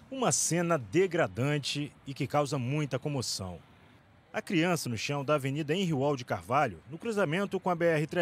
Uma cena degradante e que causa muita comoção. A criança no chão da Avenida Henri de Carvalho, no cruzamento com a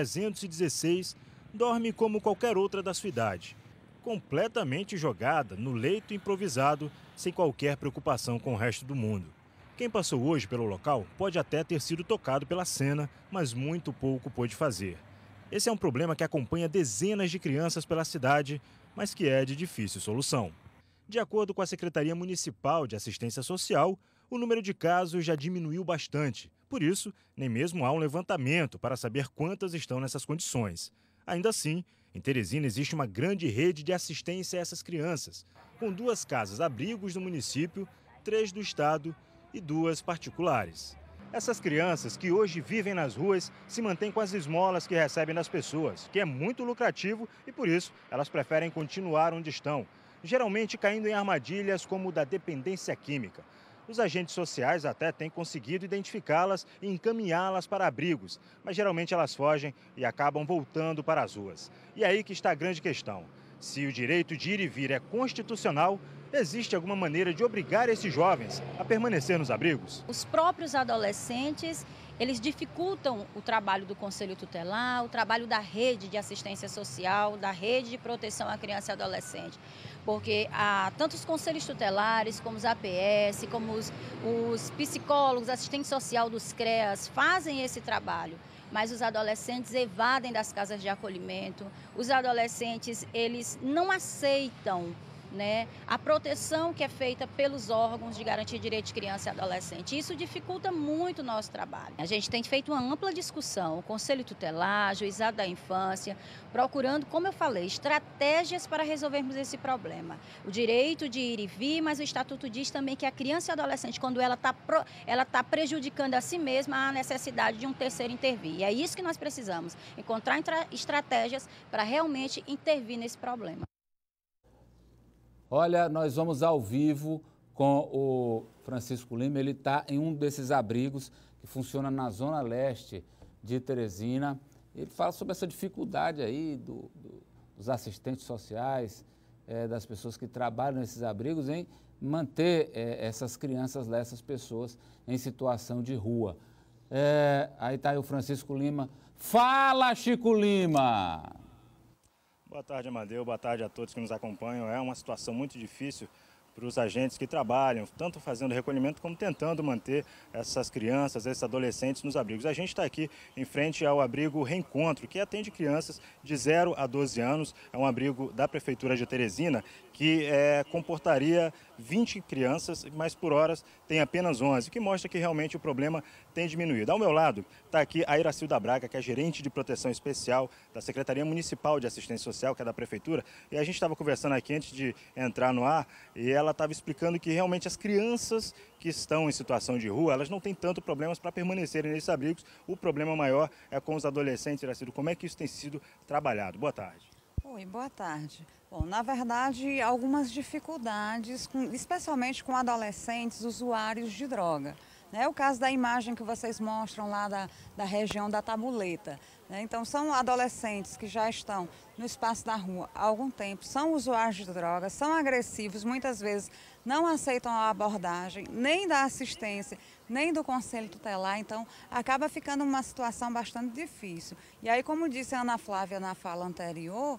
BR-316, dorme como qualquer outra da sua idade, completamente jogada no leito improvisado, sem qualquer preocupação com o resto do mundo. Quem passou hoje pelo local pode até ter sido tocado pela cena, mas muito pouco pôde fazer. Esse é um problema que acompanha dezenas de crianças pela cidade, mas que é de difícil solução. De acordo com a Secretaria Municipal de Assistência Social, o número de casos já diminuiu bastante. Por isso, nem mesmo há um levantamento para saber quantas estão nessas condições. Ainda assim, em Teresina existe uma grande rede de assistência a essas crianças, com 2 casas-abrigos do município, 3 do estado e 2 particulares. Essas crianças que hoje vivem nas ruas se mantêm com as esmolas que recebem das pessoas, que é muito lucrativo e por isso elas preferem continuar onde estão, geralmente caindo em armadilhas como o da dependência química. Os agentes sociais até têm conseguido identificá-las e encaminhá-las para abrigos, mas geralmente elas fogem e acabam voltando para as ruas. E é aí que está a grande questão. Se o direito de ir e vir é constitucional, existe alguma maneira de obrigar esses jovens a permanecer nos abrigos? Os próprios adolescentes, eles dificultam o trabalho do Conselho Tutelar, o trabalho da rede de assistência social, da rede de proteção à criança e adolescente. Porque tanto os conselhos tutelares, como os APS, como os psicólogos, assistente social dos CREAS fazem esse trabalho. Mas os adolescentes evadem das casas de acolhimento, os adolescentes eles não aceitam, né, a proteção que é feita pelos órgãos de garantia de direito de criança e adolescente. Isso dificulta muito o nosso trabalho. A gente tem feito uma ampla discussão, o Conselho Tutelar, Juizado da Infância, procurando, como eu falei, estratégias para resolvermos esse problema. O direito de ir e vir, mas o Estatuto diz também que a criança e adolescente, quando ela está prejudicando a si mesma, há a necessidade de um terceiro intervir. E é isso que nós precisamos, encontrar estratégias para realmente intervir nesse problema. Olha, nós vamos ao vivo com o Francisco Lima. Ele está em um desses abrigos que funciona na zona leste de Teresina. Ele fala sobre essa dificuldade aí dos assistentes sociais, das pessoas que trabalham nesses abrigos, em manter essas crianças lá, essas pessoas em situação de rua. Aí está aí o Francisco Lima. Fala, Chico Lima! Boa tarde, Amadeu. Boa tarde a todos que nos acompanham. É uma situação muito difícil para os agentes que trabalham, tanto fazendo recolhimento como tentando manter essas crianças, esses adolescentes nos abrigos. A gente está aqui em frente ao abrigo Reencontro, que atende crianças de 0 a 12 anos. É um abrigo da Prefeitura de Teresina que comportaria 20 crianças, mas por horas tem apenas 11, o que mostra que realmente o problema tem diminuído. Ao meu lado está aqui a Iracilda Braga, que é gerente de proteção especial da Secretaria Municipal de Assistência Social, que é da Prefeitura, e a gente estava conversando aqui antes de entrar no ar, e ela estava explicando que realmente as crianças que estão em situação de rua, elas não têm tanto problemas para permanecerem nesses abrigos. O problema maior é com os adolescentes. Iracilda, como é que isso tem sido trabalhado? Boa tarde. Oi, boa tarde. Bom, na verdade, algumas dificuldades, especialmente com adolescentes usuários de droga. É o caso da imagem que vocês mostram lá da região da Tabuleta. Então, são adolescentes que já estão no espaço da rua há algum tempo, são usuários de drogas, são agressivos, muitas vezes não aceitam a abordagem, nem da assistência, nem do Conselho Tutelar, então acaba ficando uma situação bastante difícil. E aí, como disse a Ana Flávia na fala anterior,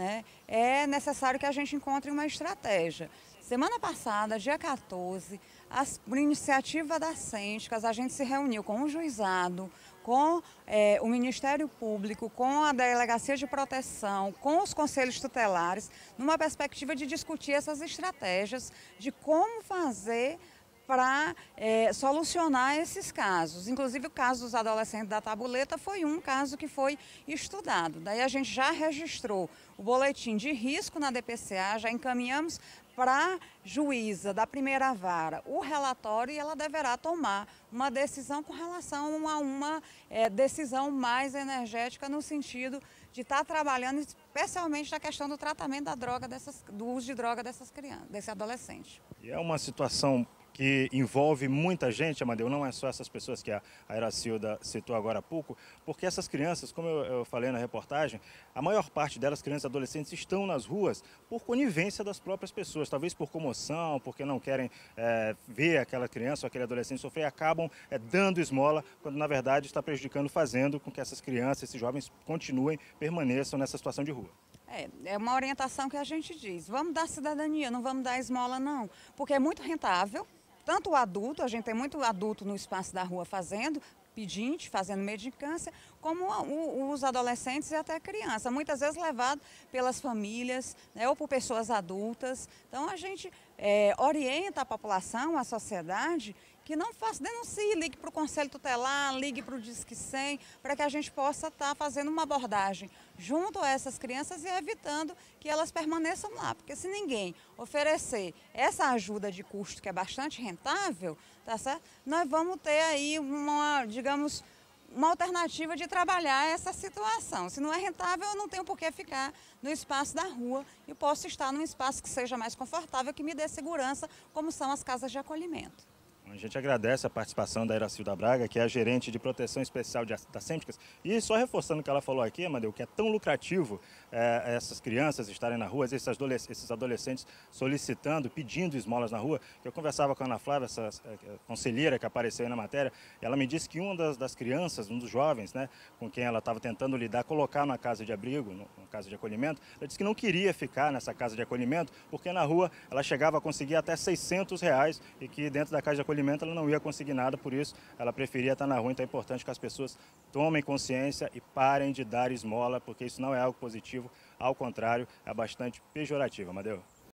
é necessário que a gente encontre uma estratégia. Semana passada, dia 14, por iniciativa da Sênticas, a gente se reuniu com o juizado, com o Ministério Público, com a Delegacia de Proteção, com os conselhos tutelares, numa perspectiva de discutir essas estratégias de como fazer para solucionar esses casos. Inclusive, o caso dos adolescentes da Tabuleta foi um caso que foi estudado. Daí a gente já registrou o boletim de risco na DPCA, já encaminhamos para a juíza da primeira vara o relatório e ela deverá tomar uma decisão com relação a uma decisão mais energética no sentido de estar trabalhando especialmente na questão do tratamento da droga do uso de droga dessas crianças, desse adolescente. E é uma situação que envolve muita gente, Amadeu, não é só essas pessoas que a Iracilda citou agora há pouco, porque essas crianças, como eu falei na reportagem, a maior parte delas, crianças e adolescentes, estão nas ruas por conivência das próprias pessoas, talvez por comoção, porque não querem ver aquela criança ou aquele adolescente sofrer, acabam dando esmola, quando na verdade está prejudicando, fazendo com que essas crianças, esses jovens continuem, permaneçam nessa situação de rua. É uma orientação que a gente diz, vamos dar cidadania, não vamos dar esmola não, porque é muito rentável. Tanto o adulto, a gente tem muito adulto no espaço da rua fazendo, pedinte, fazendo mendicância, como os adolescentes e até criança, muitas vezes levado pelas famílias, né, ou por pessoas adultas. Então a gente orienta a população, a sociedade, que não faça, denuncie, ligue para o Conselho Tutelar, ligue para o Disque 100, para que a gente possa estar fazendo uma abordagem junto a essas crianças e evitando que elas permaneçam lá. Porque se ninguém oferecer essa ajuda de custo, que é bastante rentável, tá certo? Nós vamos ter aí digamos, uma alternativa de trabalhar essa situação. Se não é rentável, eu não tenho por que ficar no espaço da rua e posso estar num espaço que seja mais confortável, que me dê segurança, como são as casas de acolhimento. A gente agradece a participação da Iracilda Braga, que é a gerente de proteção especial das Sêmticas. E só reforçando o que ela falou aqui, Amadeu, que é tão lucrativo essas crianças estarem na rua, esses adolescentes solicitando, pedindo esmolas na rua, que eu conversava com a Ana Flávia, essa conselheira que apareceu aí na matéria, e ela me disse que uma das crianças, um dos jovens, né, com quem ela estava tentando lidar, colocar na casa de abrigo, na casa de acolhimento, ela disse que não queria ficar nessa casa de acolhimento, porque na rua ela chegava a conseguir até R$600 e que dentro da casa de acolhimento ela não ia conseguir nada, por isso ela preferia estar na rua. Então é importante que as pessoas tomem consciência e parem de dar esmola, porque isso não é algo positivo, ao contrário, é bastante pejorativo, Amadeu.